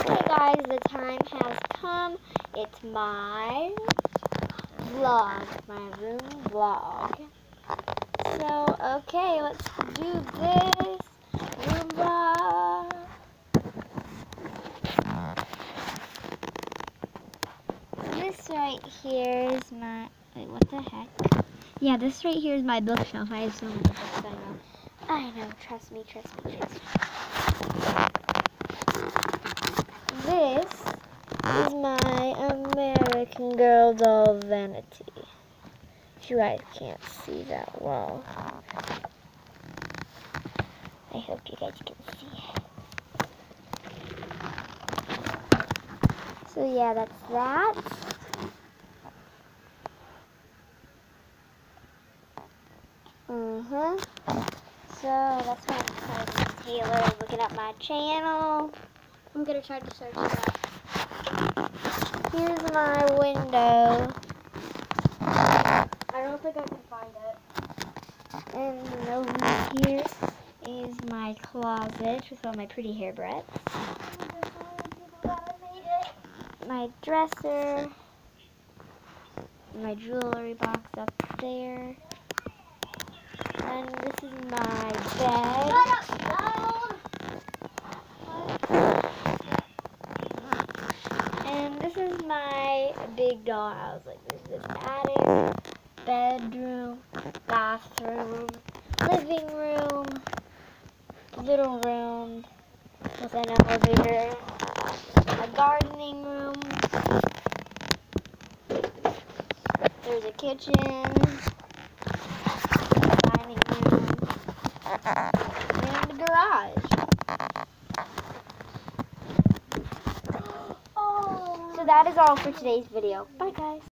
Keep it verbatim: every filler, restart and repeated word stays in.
Okay guys, the time has come. It's my vlog, my room vlog. So, okay, let's do this room vlog. This right here is my, wait, what the heck? Yeah, this right here is my bookshelf. I have so many books, I know. I know, trust me, trust me, trust me. This is my American Girl doll vanity. You guys can't see that well. I hope you guys can see. So yeah, that's that. Mm-hmm. So that's my cousin Taylor looking at my channel. I'm gonna try to search it up. Here's my window. I don't think I can find it. And over here is my closet with all my pretty hairbreadths. My dresser. My jewelry box up there. And this is my bed. And this is my big dollhouse. Like there's this attic, bedroom, bathroom, living room, little room with an elevator, a gardening room. There's a kitchen, dining room, and a garage. So that is all for today's video. Bye guys.